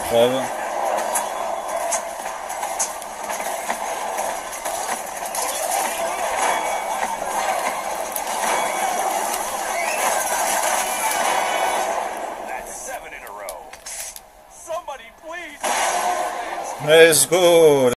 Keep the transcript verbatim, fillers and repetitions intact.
Bravo. That's seven in a row. Somebody please. Let's go.